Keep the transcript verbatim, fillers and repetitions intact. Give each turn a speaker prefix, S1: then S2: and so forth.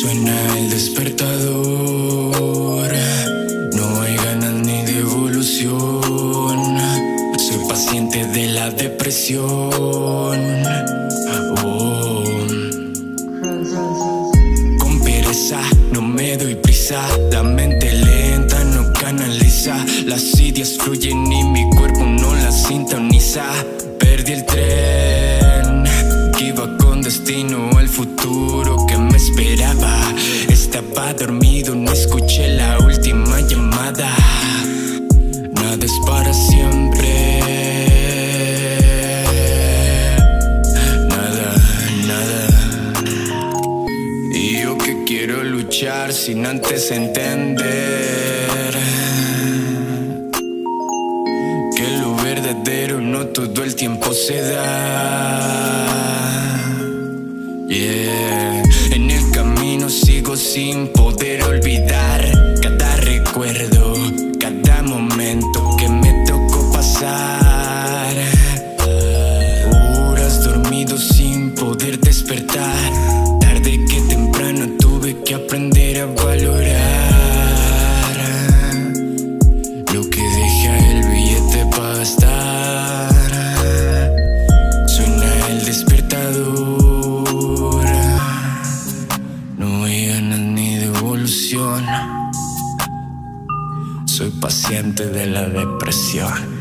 S1: Suena el despertador, no hay ganas ni de evolución. Soy paciente de la depresión. Oh. Con pereza no me doy prisa, la mente lenta no canaliza. Las ideas fluyen y mi cuerpo no las sintoniza. Perdí el tren que iba con destino al futuro que me esperaba. Estaba dormido, no escuché la última llamada. Nada es para siempre. Nada, nada. Y yo que quiero luchar sin antes entender que lo verdadero no todo el tiempo se da. Yeah. En el camino sigo sin poder olvidar cada recuerdo, cada momento que me tocó pasar. Horas dormido sin poder despertar. Tarde que temprano tuve que aprender a valorar lo que deja el billete para gastar. Suena el despertador, no hay ganas ni de evolución. Soy paciente de la depresión.